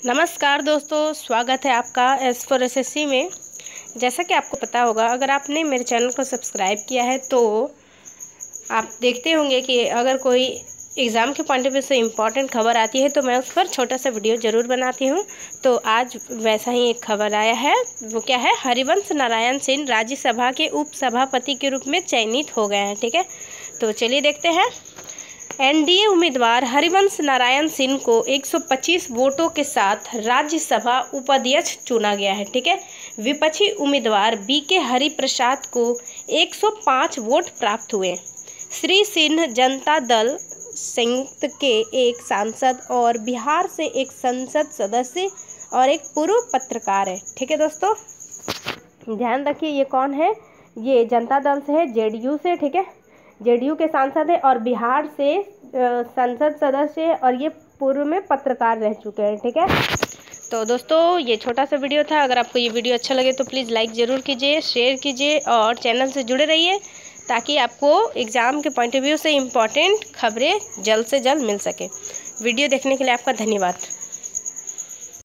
नमस्कार दोस्तों, स्वागत है आपका एस फॉर एसएससी में। जैसा कि आपको पता होगा, अगर आपने मेरे चैनल को सब्सक्राइब किया है तो आप देखते होंगे कि अगर कोई एग्ज़ाम के पॉइंट ऑफ व्यू से इम्पॉर्टेंट खबर आती है तो मैं उस पर छोटा सा वीडियो ज़रूर बनाती हूँ। तो आज वैसा ही एक खबर आया है। वो क्या है? हरिवंश नारायण सिंह राज्यसभा के उपसभापति के रूप में चयनित हो गए हैं। ठीक है, तो चलिए देखते हैं। एनडीए उम्मीदवार हरिवंश नारायण सिंह को 125 वोटों के साथ राज्यसभा उपाध्यक्ष चुना गया है। ठीक है, विपक्षी उम्मीदवार बीके हरिप्रसाद को 105 वोट प्राप्त हुए। श्री सिंह जनता दल संयुक्त के एक सांसद और बिहार से एक संसद सदस्य और एक पूर्व पत्रकार है। ठीक है दोस्तों, ध्यान रखिए ये कौन है। ये जनता दल से है, जेडीयू से। ठीक है, जेडीयू के सांसद है और बिहार से संसद सदस्य है और ये पूर्व में पत्रकार रह चुके हैं। ठीक है, तो दोस्तों ये छोटा सा वीडियो था। अगर आपको ये वीडियो अच्छा लगे तो प्लीज़ लाइक ज़रूर कीजिए, शेयर कीजिए और चैनल से जुड़े रहिए ताकि आपको एग्ज़ाम के पॉइंट ऑफ व्यू से इम्पॉर्टेंट खबरें जल्द से जल्द मिल सके। वीडियो देखने के लिए आपका धन्यवाद।